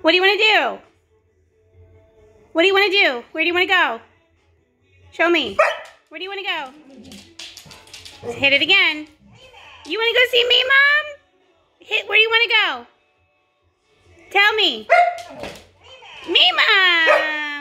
What do you want to do? What do you want to do? Where do you want to go? Show me. Where do you want to go? Hit it again. You want to go see me, Mom? Where do you want to go? Tell me. Mima!